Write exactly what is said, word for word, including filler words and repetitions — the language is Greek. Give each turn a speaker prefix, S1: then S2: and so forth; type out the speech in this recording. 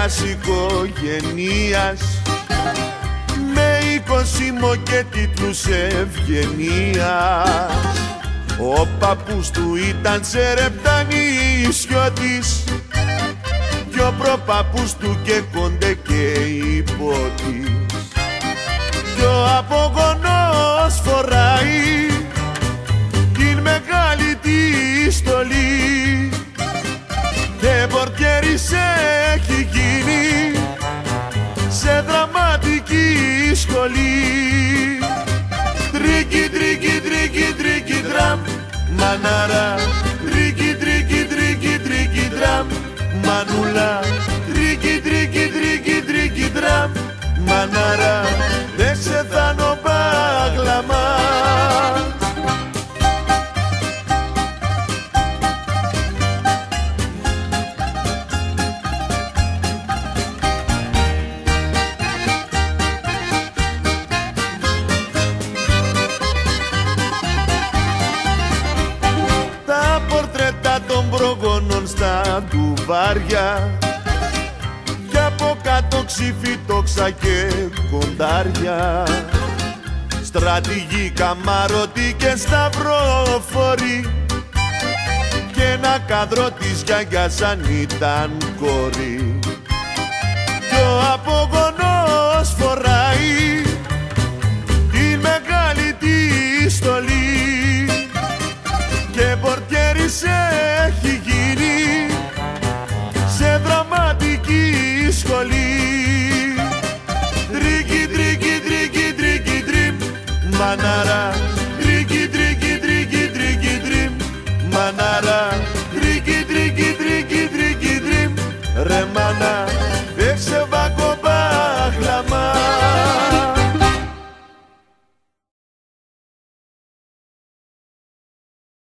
S1: μιας οικογενείας με εικοσίμο και τίτλους ευγενείας. Ο παππούς του ήταν σερεπτανίσιωτης κι ο προπαππούς του και κοντέ και υπότης. Κι ο απογονός φοράει την μεγάλη τη στολή και πορτιέρης έχει γίνει σε δραματική σχολή. Τρίκι, τρίκι, τρίκι, τρίκι, τραμ, μανάρα. Τρίκι, τρίκι, τρίκι, τρίκι, τραμ, μανούλα. Τρίκι, τρίκι, τρίκι, τρίκι, τραμ, μανάρα. Δεν σε θάνω πάγλαμα. Των προγόνων στα ντουβάρια κι από κάτω ξύφι τόξα και κοντάρια. Στρατηγοί, καμάρωτοι και σταυροφόροι και ένα κάδρο της γιαγιάς αν ήταν κόρη. Κι ο απογονός φοράει την μεγάλη τη στολή και πορτιέρης έχει γίνει σε δραματική σχολή. Τρίκι, τρίκι, τρίκι, τρίκι, τριμ, μανάρα. Τρίκι, τρίκι, τρίκι, τρίκι, τριμ, μανάρα.